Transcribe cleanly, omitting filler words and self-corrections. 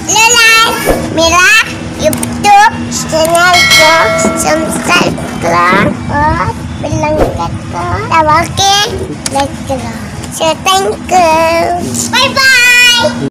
like Mira YouTube channel ko, subscribe ko, bilangkat ko, tawagin, like ko. So thank you. Bye bye.